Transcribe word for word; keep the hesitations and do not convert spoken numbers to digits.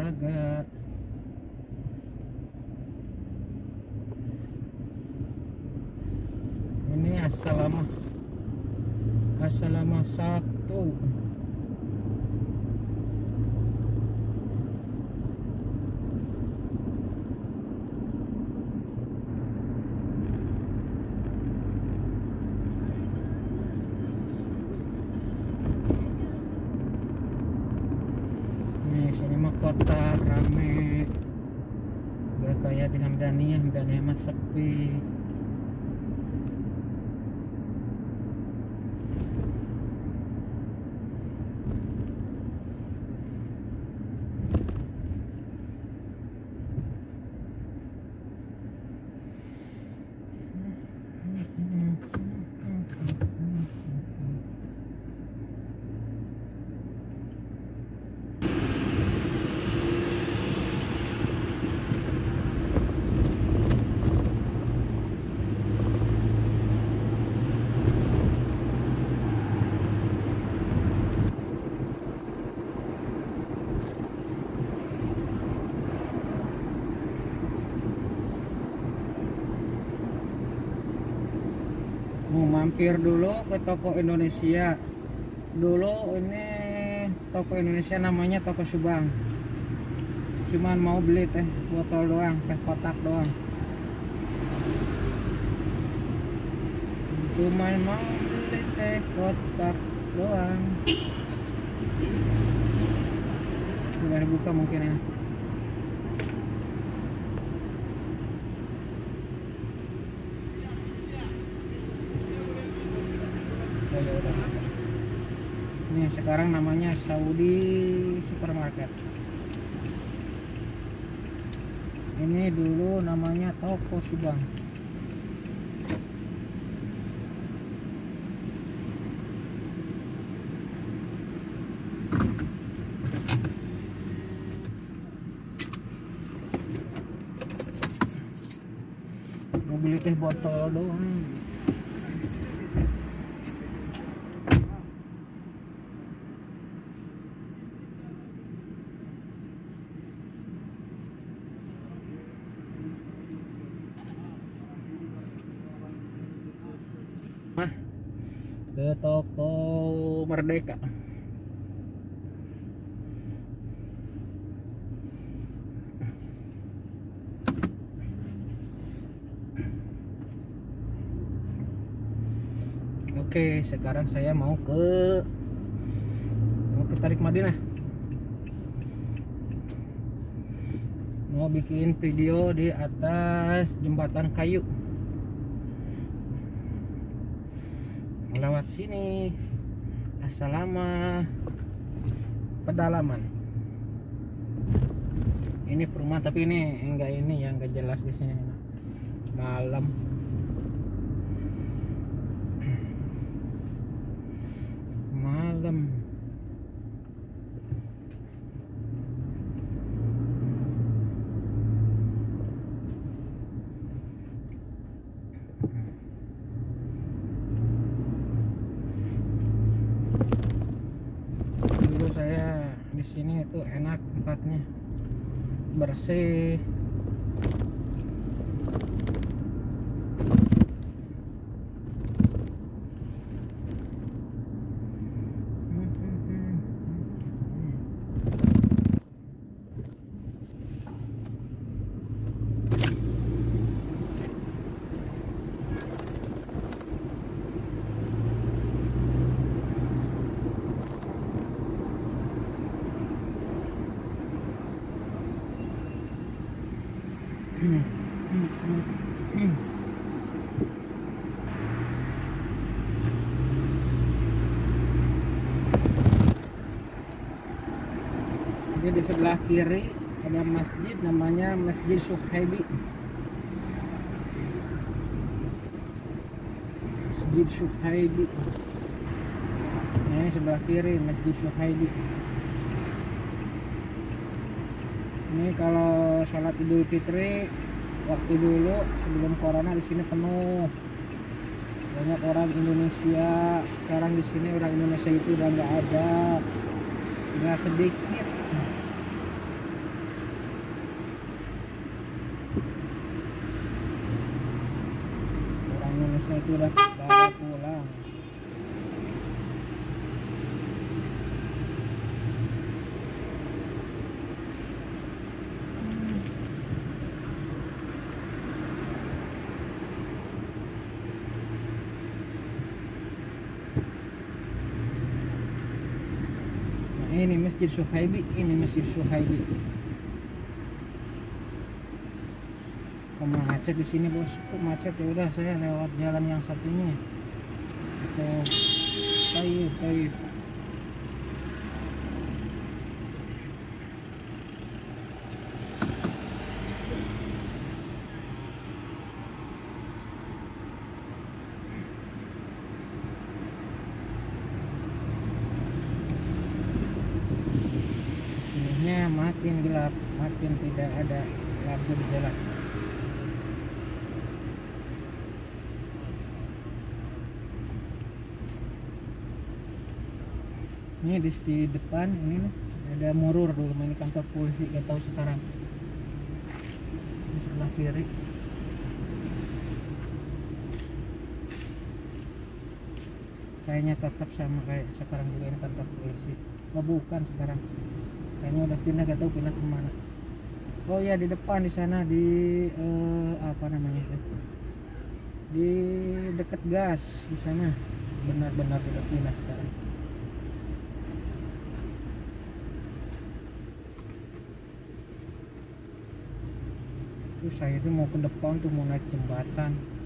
olahraga. Ini assalama assalama satu. Sini mah kota rame, gak kayak di Hamdaniyah. Hamdaniyah mah sepi. Mau mampir dulu ke toko Indonesia. Dulu ini toko Indonesia namanya toko Subang. Cuman mau beli teh botol doang, teh kotak doang. Cuman mau beli teh kotak doang. Udah buka mungkin ya. Ini sekarang namanya Saudi Supermarket. Ini dulu namanya toko Subang. Mau beli teh botol doang. Ke toko Merdeka. Oke, sekarang saya mau ke mau ke Tarik Madinah. Mau bikin video di atas jembatan kayu. Lewat sini assalama pedalaman. Ini perumahan tapi ini enggak, ini yang enggak jelas di sini. Malam. Malam. Di sini itu enak tempatnya, bersih. Jadi di sebelah kiri ada masjid namanya Masjid Suhaibi. Masjid Suhaibi. Ini sebelah kiri Masjid Suhaibi. Ini kalau sholat Idul Fitri waktu dulu sebelum corona di sini penuh, banyak orang Indonesia. Sekarang di sini orang Indonesia itu udah nggak ada, nggak sedikit. bosnya itu udah pada pulang. Ini Masjid Suhaibi, ini Masjid Suhaibi. Kok macet di sini bos? Kok macet? Ya udah saya lewat jalan yang satunya. Oke, baik, baik. Makin gelap, makin tidak ada lampu di jalan. Ini di, di depan ini nih, ada Murur dulu, ini kantor polisi, gak tahu sekarang. Di sebelah kiri. Kayaknya tetap sama kayak sekarang juga, ini kantor polisi. Oh bukan sekarang. Kayaknya udah pindah, gak tahu pindah kemana. Oh ya di depan di sana di eh, apa namanya itu, di dekat gas di sana, benar-benar udah pindah sekarang. Terus saya tuh mau ke depan tuh mau naik jembatan.